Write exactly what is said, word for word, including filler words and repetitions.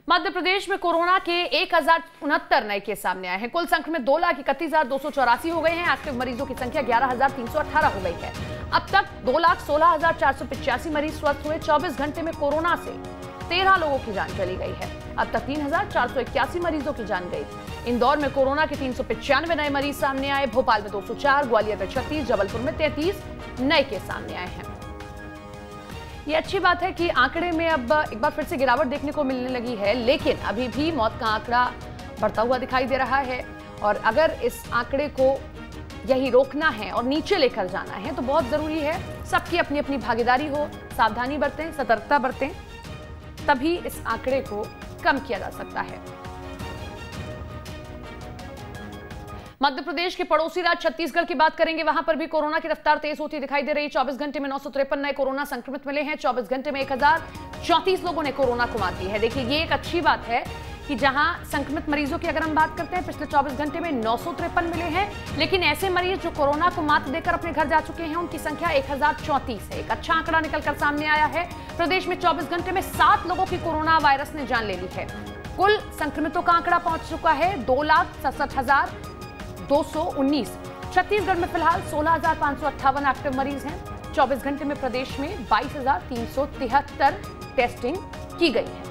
मध्य प्रदेश में कोरोना के एक हजार उनहत्तर नए केस सामने आए हैं। कुल संक्रमित दो लाख इकतीस हजार दो सौ चौरासी हो गए हैं। एक्टिव मरीजों की संख्या ग्यारह हजार तीन सौ अठारह हो गई है। अब तक दो लाख सोलह हजार चार सौ पिचासी मरीज स्वस्थ हुए। चौबीस घंटे में कोरोना से तेरह लोगों की जान चली गई है। अब तक तीन हजार चार सौ इक्यासी मरीजों की जान गई। इंदौर में कोरोना के तीन सौ पचानवे नए मरीज सामने आए। भोपाल में दो सौ चार, ग्वालियर में छत्तीस, जबलपुर में तैंतीस नए केस सामने आए हैं। ये अच्छी बात है कि आंकड़े में अब एक बार फिर से गिरावट देखने को मिलने लगी है, लेकिन अभी भी मौत का आंकड़ा बढ़ता हुआ दिखाई दे रहा है। और अगर इस आंकड़े को यही रोकना है और नीचे लेकर जाना है तो बहुत जरूरी है सबकी अपनी अपनी भागीदारी हो, सावधानी बरतें, सतर्कता बरतें, तभी इस आंकड़े को कम किया जा सकता है। मध्य प्रदेश के पड़ोसी राज्य छत्तीसगढ़ की बात करेंगे। वहां पर भी कोरोना की रफ्तार तेज होती दिखाई दे रही है। चौबीस घंटे में नौ सौ तिरपन नए कोरोना संक्रमित मिले हैं। चौबीस घंटे में एक हजार चौंतीस लोगों ने कोरोना को मात दी है। देखिए, ये एक अच्छी बात है कि जहां संक्रमित मरीजों की अगर हम बात करते हैं, पिछले चौबीस घंटे में नौ सौ तिरपन मिले हैं, लेकिन ऐसे मरीज जो कोरोना को मात देकर अपने घर जा चुके हैं उनकी संख्या एक हजार चौंतीस है। एक अच्छा आंकड़ा निकलकर सामने आया है। प्रदेश में चौबीस घंटे में सात लोगों की कोरोना वायरस ने जान ले ली है। कुल संक्रमितों का आंकड़ा पहुंच चुका है दो लाख सड़सठ हजार दो सौ उन्नीस। छत्तीसगढ़ में फिलहाल सोलह हजार पांच सौ अट्ठावन एक्टिव मरीज हैं। चौबीस घंटे में प्रदेश में बाईस हजार तीन सौ तिहत्तर टेस्टिंग की गई है।